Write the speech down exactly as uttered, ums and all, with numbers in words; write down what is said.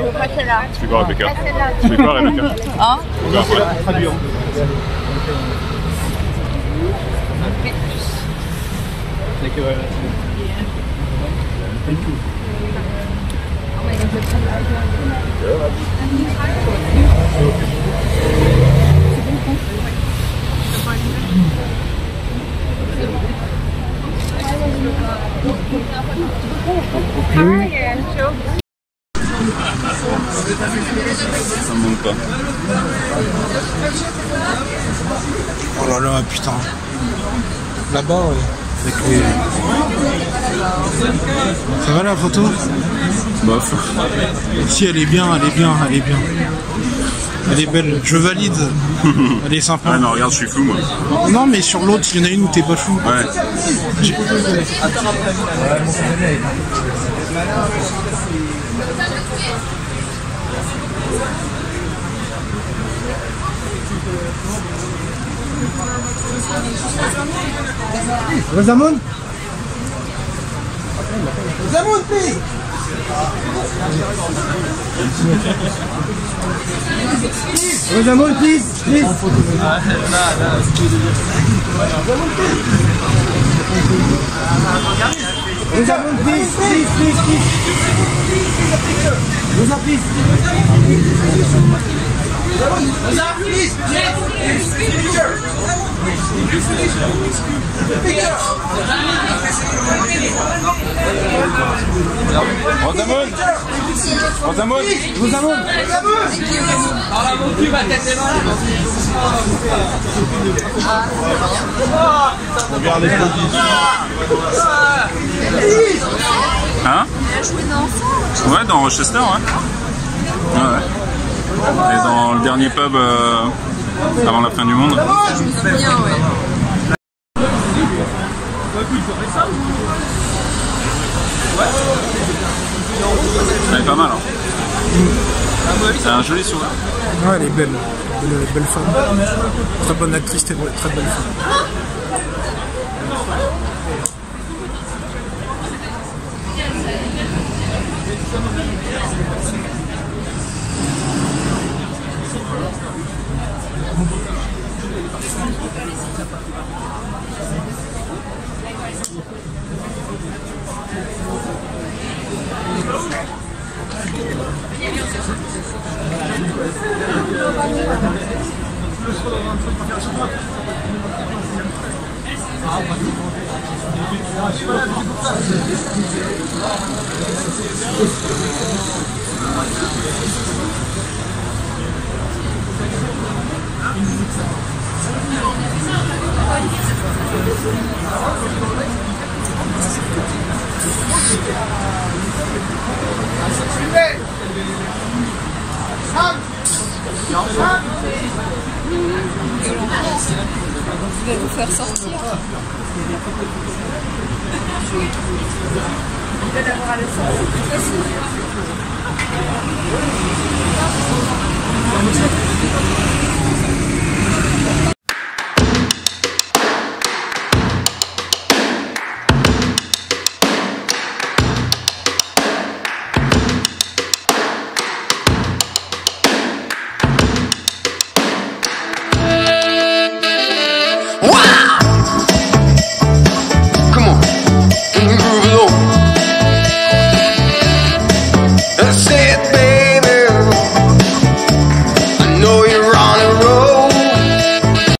je veux pas celle-là. Tu fais quoi, Rebecca? Pas celle-là. Tu fais quoi, Rebecca? Hein? Traduire. Thank you very much. Thank you. Ça me manque pas. Oh là là, putain. Là-bas, ouais. Avec les... Ça va la photo? Bof. Si, elle est bien, elle est bien, elle est bien. Elle est belle, je valide. Elle est sympa. Ah non, regarde, je suis flou moi. Non, mais sur l'autre, il y en a une où t'es pas fou. Ouais. J'ai- Rosamund? Rosamund, please! Rosamund, please! Please! Rosamund, please! Please, please, please! Rosa, please! Rosa, please! Rosamund! Rosamund! Rosamund! Regarde les produits. Hein? Ouais, dans Rochester, ouais. Ouais, ouais. Et dans le dernier pub euh, avant la fin du monde. Je me souviens, ouais. Elle est pas mal, hein. C'est un joli sourire. Ouais, elle est belle. Belle, belle femme. Très bonne actrice, très, très belle femme. Je vais vous faire sortir. Je vais l'avoir à la sortie plus facile.